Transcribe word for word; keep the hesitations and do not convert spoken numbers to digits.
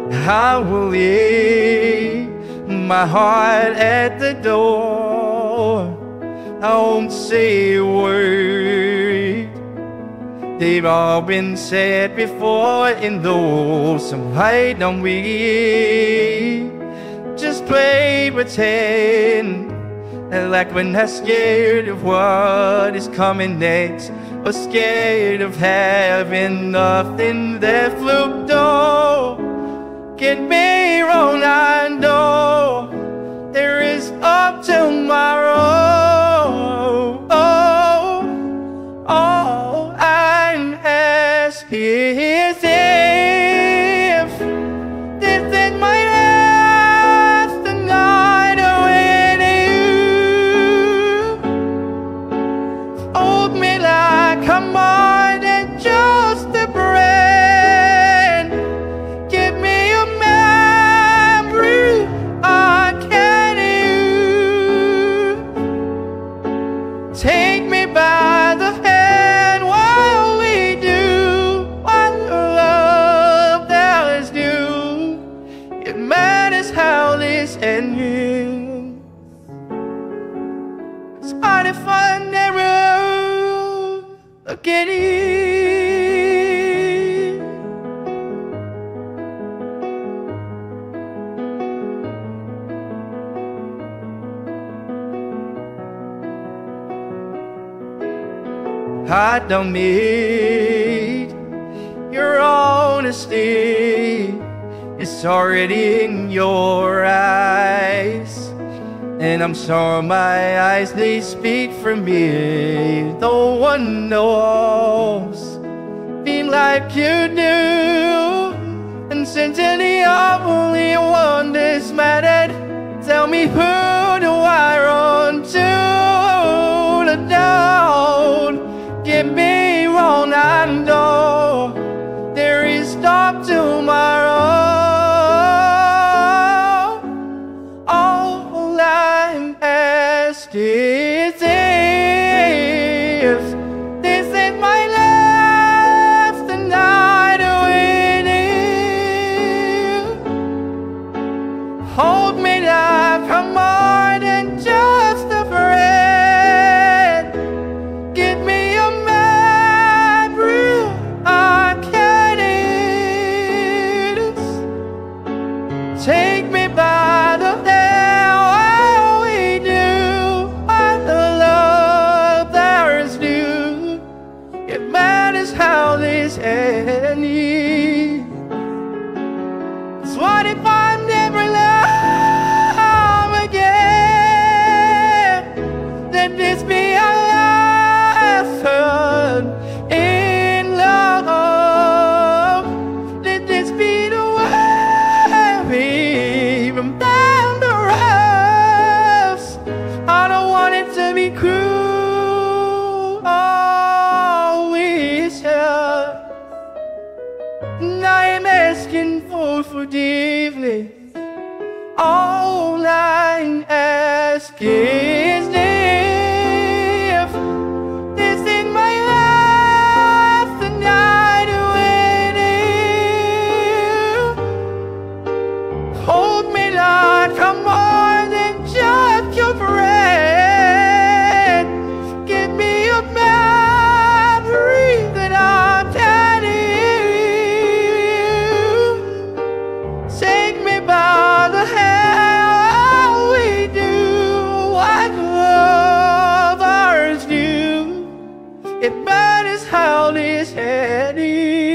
I will leave my heart at the door. I won't say a word. They've all been said before, and though so why don't we just play pretend, like we're not scared of what is coming next, or scared of having nothing left. Look, don't get me wrong, I know there is up tomorrow. Oh, all I'm asking is if this is my last night with you. Hold me like I'm more than just a friend. Give me a memory I can use. Take me by the hand while we do what love that is due. It matters how this ends. It's hard to find the road. Look at it. I don't need your honesty. It's already in your eyes, and I'm sure my eyes, they speak for me. No one knows me like you do, and since you're the only one that's mattered, tell me, who do I run to? Don't get me wrong, I know there is stop tomorrow. All I'm asking is if this is my last night with you. Hold me like I'm more than just a friend. Give me a memory I can use. Take me by the hand while we do what the love there is due. It matters how this ends. So what if I'm never love again? Let this be our last turn in love. Let this be the way from down the rest. I don't want it to be cruel. Always here, and I am asking for forgiveness. All I'm asking is if this is my last night with you. Hold me like I'm more than just your friend. Give me a memory that I can use. Take me by the hand. It matters how this ends.